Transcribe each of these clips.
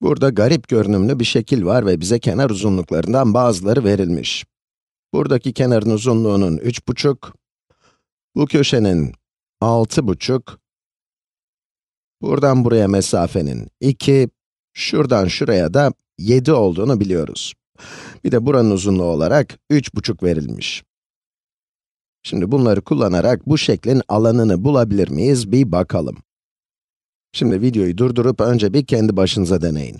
Burada garip görünümlü bir şekil var ve bize kenar uzunluklarından bazıları verilmiş. Buradaki kenarın uzunluğunun 3,5, bu köşenin 6,5, buradan buraya mesafenin 2, şuradan şuraya da 7 olduğunu biliyoruz. Bir de buranın uzunluğu olarak 3,5 verilmiş. Şimdi bunları kullanarak bu şeklin alanını bulabilir miyiz bir bakalım. Şimdi videoyu durdurup önce bir kendi başınıza deneyin.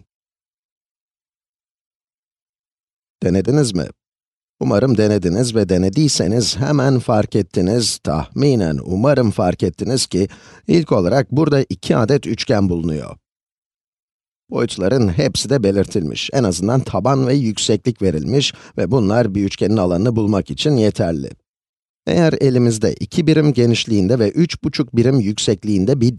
Denediniz mi? Umarım denediniz ve denediyseniz hemen fark ettiniz, tahminen umarım fark ettiniz ki ilk olarak burada 2 adet üçgen bulunuyor. Boyutların hepsi de belirtilmiş. En azından taban ve yükseklik verilmiş ve bunlar bir üçgenin alanını bulmak için yeterli. Eğer elimizde 2 birim genişliğinde ve 3,5 birim yüksekliğinde bir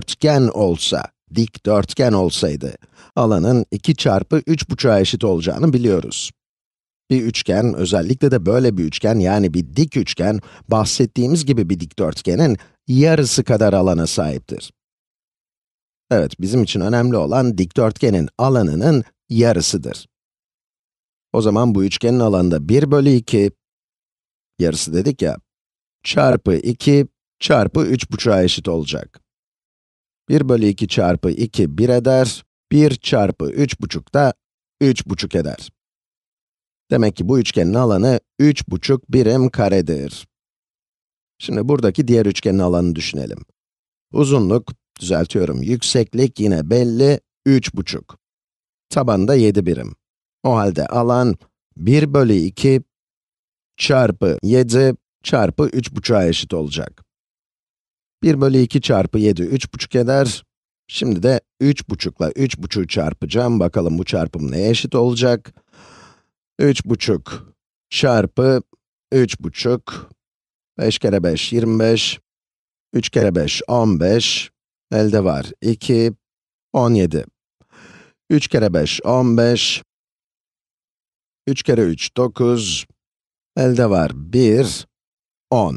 dikdörtgen olsaydı, alanın 2 çarpı 3,5'a eşit olacağını biliyoruz. Bir üçgen, özellikle de böyle bir üçgen, yani bir dik üçgen, bahsettiğimiz gibi bir dikdörtgenin yarısı kadar alana sahiptir. Evet, bizim için önemli olan dikdörtgenin alanının yarısıdır. O zaman bu üçgenin alanı da 1 bölü 2, yarısı dedik ya, çarpı 2 çarpı 3,5'a eşit olacak. 1 bölü 2 çarpı 2, 1 eder, 1 çarpı 3,5 da 3,5 eder. Demek ki bu üçgenin alanı 3,5 birim karedir. Şimdi buradaki diğer üçgenin alanını düşünelim. Uzunluk, düzeltiyorum, yükseklik yine belli, 3,5. Tabanı da 7 birim. O halde alan 1 bölü 2 çarpı 7 çarpı 3,5'a eşit olacak. 1 bölü 2 çarpı 7, 3,5 eder. Şimdi de 3,5 ile 3,5'u çarpacağım. Bakalım bu çarpım neye eşit olacak? 3,5 çarpı 3,5, 5 kere 5, 25, 3 kere 5, 15, elde var 2, 17. 3 kere 5, 15, 3 kere 3, 9, elde var 1, 10.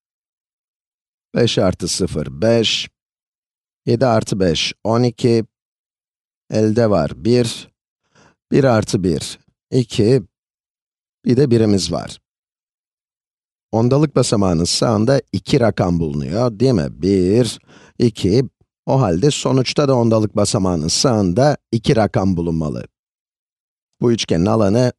5 artı 0, 5, 7 artı 5, 12, elde var 1, 1 artı 1, 2, bir de birimiz var. Ondalık basamağının sağında 2 rakam bulunuyor, değil mi? 1, 2, o halde sonuçta da ondalık basamağının sağında 2 rakam bulunmalı. Bu üçgenin alanı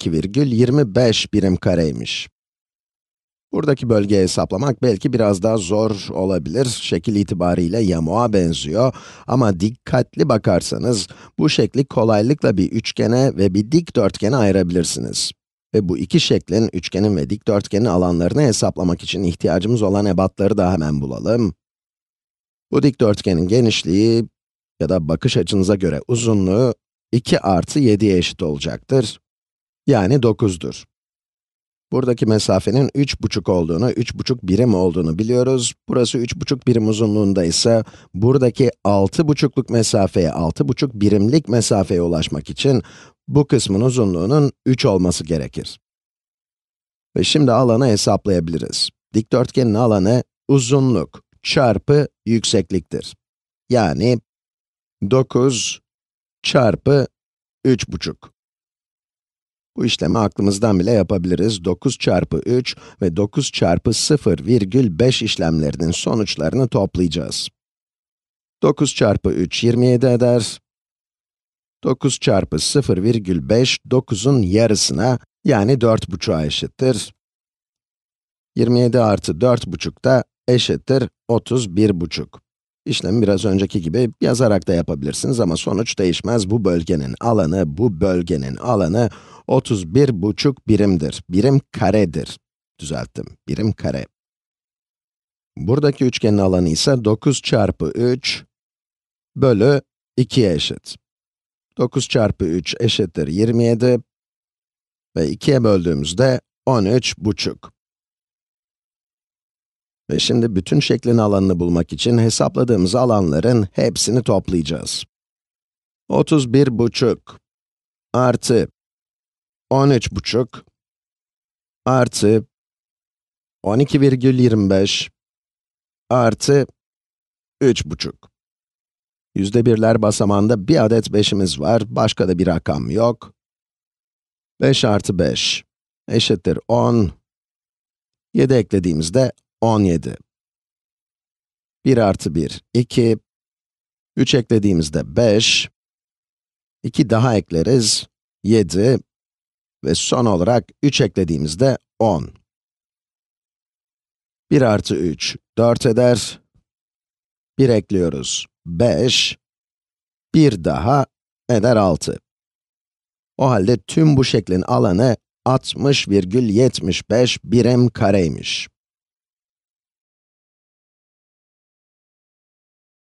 12,25 birim kareymiş. Buradaki bölgeyi hesaplamak belki biraz daha zor olabilir. Şekil itibariyle yamuğa benziyor. Ama dikkatli bakarsanız, bu şekli kolaylıkla bir üçgene ve bir dikdörtgene ayırabilirsiniz. Ve bu iki şeklin, üçgenin ve dikdörtgenin alanlarını hesaplamak için ihtiyacımız olan ebatları da hemen bulalım. Bu dikdörtgenin genişliği ya da bakış açınıza göre uzunluğu 2 artı 7'ye eşit olacaktır. Yani 9'dur. Buradaki mesafenin 3,5 olduğunu, 3,5 birim olduğunu biliyoruz. Burası 3,5 birim uzunluğunda ise, buradaki 6,5'luk mesafeye, 6,5 birimlik mesafeye ulaşmak için bu kısmın uzunluğunun 3 olması gerekir. Ve şimdi alanı hesaplayabiliriz. Dikdörtgenin alanı uzunluk çarpı yüksekliktir. Yani 9 çarpı 3,5. Bu işlemi aklımızdan bile yapabiliriz. 9 çarpı 3 ve 9 çarpı 0,5 işlemlerinin sonuçlarını toplayacağız. 9 çarpı 3, 27 eder. 9 çarpı 0,5, 9'un yarısına, yani 4,5'a eşittir. 27 artı 4,5 da eşittir 31,5. İşlemi biraz önceki gibi yazarak da yapabilirsiniz ama sonuç değişmez. Bu bölgenin alanı 31,5 birimdir. Birim karedir. Düzelttim, birim kare. Buradaki üçgenin alanı ise 9 çarpı 3 bölü 2'ye eşit. 9 çarpı 3 eşittir 27 ve 2'ye böldüğümüzde 13,5. Ve şimdi bütün şeklin alanını bulmak için hesapladığımız alanların hepsini toplayacağız. 31,5 artı 13,5 artı 12,25 artı 3,5. Yüzde birler basamağında bir adet 5'imiz var, başka da bir rakam yok. 5 artı 5 eşittir 10. 7 eklediğimizde 17. 1 artı 1, 2. 3 eklediğimizde 5. 2 daha ekleriz, 7. Ve son olarak 3 eklediğimizde 10. 1 artı 3, 4 eder. 1 ekliyoruz, 5. Bir daha eder 6. O halde tüm bu şeklin alanı 60,75 birim kareymiş.